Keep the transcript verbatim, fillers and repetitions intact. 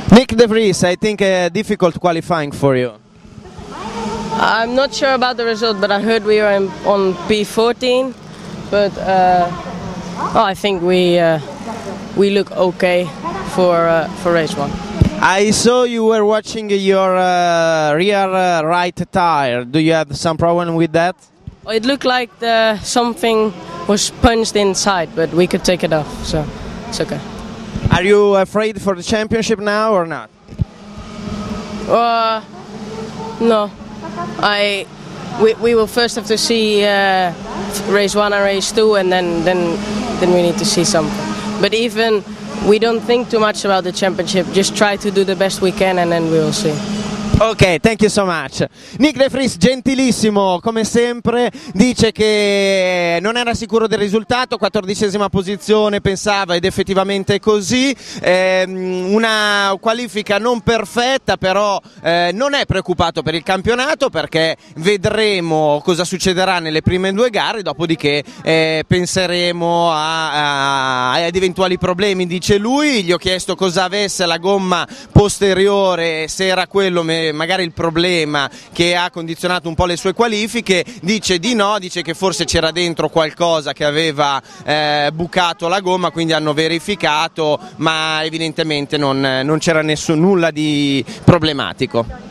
Nyck de Vries, I think a difficult qualifying for you. I'm not sure about the result, but I heard we were in, on P fourteen. But uh, oh, I think we uh, we look okay for uh, for race one. I saw you were watching your uh, rear uh, right tire. Do you have some problem with that? It looked like the, something was punched inside, but we could take it off, so it's okay. Are you afraid for the championship now or not? Uh, no. I we we will first have to see uh, race one and race two, and then then then we need to see something. But even we don't think too much about the championship. Just try to do the best we can, and then we will see. Ok, thank you so much. Nyck de Vries, gentilissimo come sempre, dice che non era sicuro del risultato, quattordicesima posizione pensava, ed effettivamente è così, eh, una qualifica non perfetta, però eh, non è preoccupato per il campionato perché vedremo cosa succederà nelle prime due gare, dopodiché eh, penseremo a, a, ad eventuali problemi, dice lui. Gli ho chiesto cosa avesse la gomma posteriore, se era quello magari il problema che ha condizionato un po' le sue qualifiche. Dice di no, dice che forse c'era dentro qualcosa che aveva eh, bucato la gomma, quindi hanno verificato, ma evidentemente non, non c'era nessun nulla di problematico.